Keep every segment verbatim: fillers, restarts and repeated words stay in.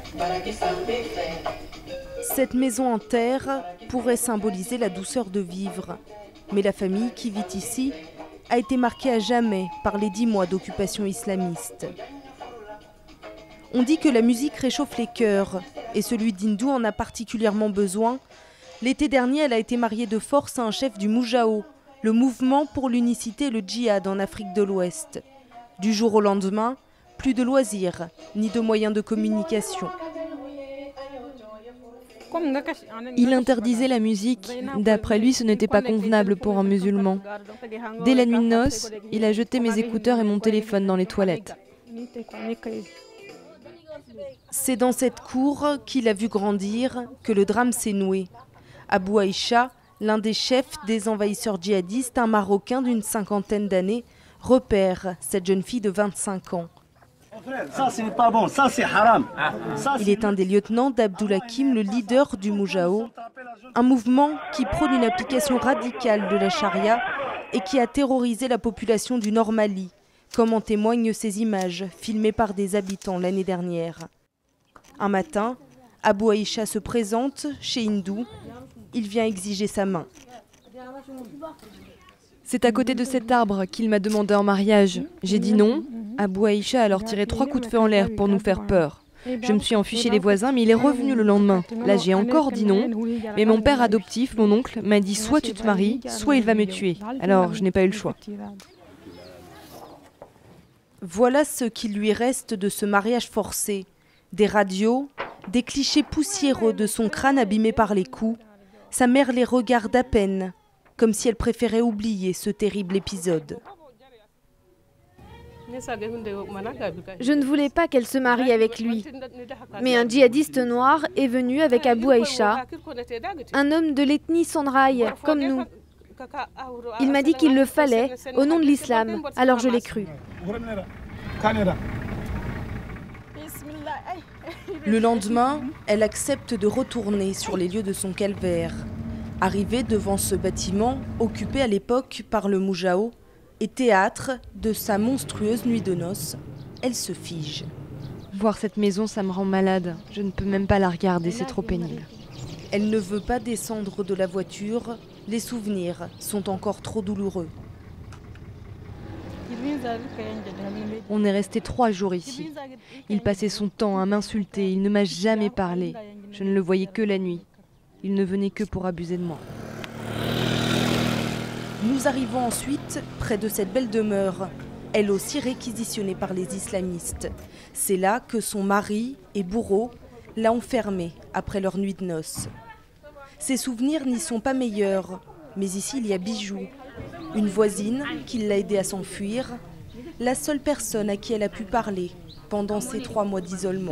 Cette maison en terre pourrait symboliser la douceur de vivre. Mais la famille qui vit ici a été marquée à jamais par les dix mois d'occupation islamiste. On dit que la musique réchauffe les cœurs, et celui d'Hindou en a particulièrement besoin. L'été dernier, elle a été mariée de force à un chef du Mujao, le mouvement pour l'unicité et le djihad en Afrique de l'Ouest. Du jour au lendemain, plus de loisirs, ni de moyens de communication. Il interdisait la musique. D'après lui, ce n'était pas convenable pour un musulman. Dès la nuit de noces, il a jeté mes écouteurs et mon téléphone dans les toilettes. C'est dans cette cour qu'il a vu grandir que le drame s'est noué. Abou Aïcha, l'un des chefs des envahisseurs djihadistes, un Marocain d'une cinquantaine d'années, repère cette jeune fille de vingt-cinq ans. Ça, c'est pas bon, ça, c'est haram. Il est un des lieutenants d'Abdoul Hakim, le leader du Mujao, un mouvement qui prône une application radicale de la charia et qui a terrorisé la population du Nord Mali, comme en témoignent ces images filmées par des habitants l'année dernière. Un matin, Abou Aïcha se présente chez Hindou. Il vient exiger sa main. C'est à côté de cet arbre qu'il m'a demandé en mariage. J'ai dit non. Abou Aïcha a alors tiré trois coups de feu en l'air pour nous faire peur. Je me suis enfuie chez les voisins, mais il est revenu le lendemain. Là, j'ai encore dit non. Mais mon père adoptif, mon oncle, m'a dit soit tu te maries, soit il va me tuer. Alors, je n'ai pas eu le choix. Voilà ce qu'il lui reste de ce mariage forcé. Des radios, des clichés poussiéreux de son crâne abîmé par les coups. Sa mère les regarde à peine, comme si elle préférait oublier ce terrible épisode. Je ne voulais pas qu'elle se marie avec lui. Mais un djihadiste noir est venu avec Abou Aïcha, un homme de l'ethnie Sandraï, comme nous. Il m'a dit qu'il le fallait, au nom de l'islam, alors je l'ai cru. Le lendemain, elle accepte de retourner sur les lieux de son calvaire. Arrivée devant ce bâtiment, occupé à l'époque par le Mujao, et théâtre de sa monstrueuse nuit de noces, elle se fige. Voir cette maison, ça me rend malade. Je ne peux même pas la regarder, c'est trop pénible. Elle ne veut pas descendre de la voiture. Les souvenirs sont encore trop douloureux. On est resté trois jours ici. Il passait son temps à m'insulter, il ne m'a jamais parlé. Je ne le voyais que la nuit. Il ne venait que pour abuser de moi. Nous arrivons ensuite près de cette belle demeure, elle aussi réquisitionnée par les islamistes. C'est là que son mari et bourreau l'a enfermée après leur nuit de noces. Ses souvenirs n'y sont pas meilleurs, mais ici il y a Bijou, une voisine qui l'a aidée à s'enfuir, la seule personne à qui elle a pu parler pendant ces trois mois d'isolement.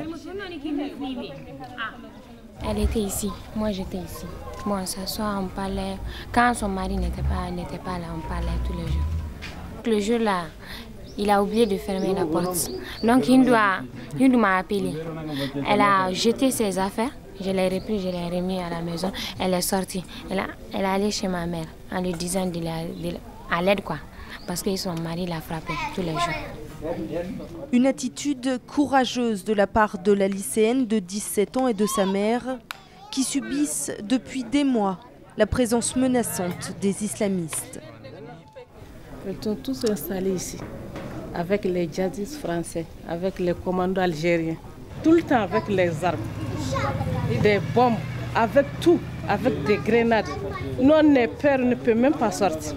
Elle était ici, moi j'étais ici. Bon, on s'assoit, on parlait. Quand son mari n'était pas, n'était pas là, on parlait tous les jours. Le jour-là, il a oublié de fermer la porte. Donc Hindou m'a appelé. Elle a jeté ses affaires. Je l'ai repris, je l'ai remis à la maison. Elle est sortie. Elle, a, elle est allée chez ma mère en lui disant de la, de, à l'aide, quoi. Parce que son mari l'a frappée tous les jours. Une attitude courageuse de la part de la lycéenne de dix-sept ans et de sa mère, qui subissent depuis des mois la présence menaçante des islamistes. Ils sont tous installés ici, avec les djihadistes français, avec les commandos algériens, tout le temps avec les armes, des bombes, avec tout, avec des grenades. Nous, on est peur, on ne peut même pas sortir.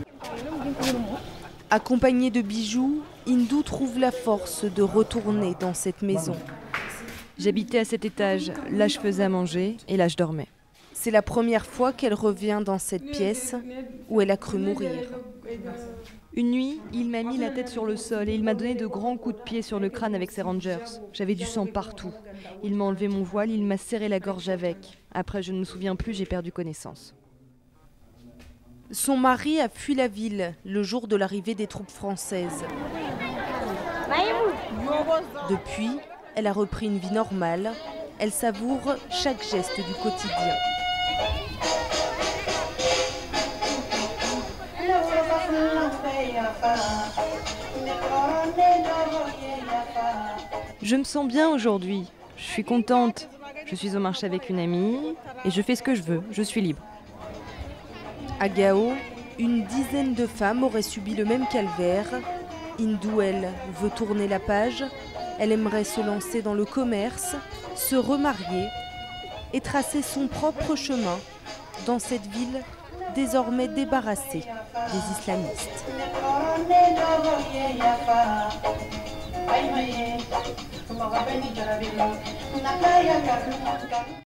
Accompagnée de Bijou, Hindou trouve la force de retourner dans cette maison. J'habitais à cet étage, là je faisais à manger et là je dormais. C'est la première fois qu'elle revient dans cette pièce où elle a cru mourir. Une nuit, il m'a mis la tête sur le sol et il m'a donné de grands coups de pied sur le crâne avec ses rangers. J'avais du sang partout. Il m'a enlevé mon voile, il m'a serré la gorge avec. Après, je ne me souviens plus, j'ai perdu connaissance. Son mari a fui la ville le jour de l'arrivée des troupes françaises. Depuis, elle a repris une vie normale. Elle savoure chaque geste du quotidien. Je me sens bien aujourd'hui. Je suis contente. Je suis au marché avec une amie et je fais ce que je veux. Je suis libre. À Gao, une dizaine de femmes auraient subi le même calvaire. Hindou, elle, veut tourner la page. Elle aimerait se lancer dans le commerce, se remarier et tracer son propre chemin dans cette ville désormais débarrassée des islamistes.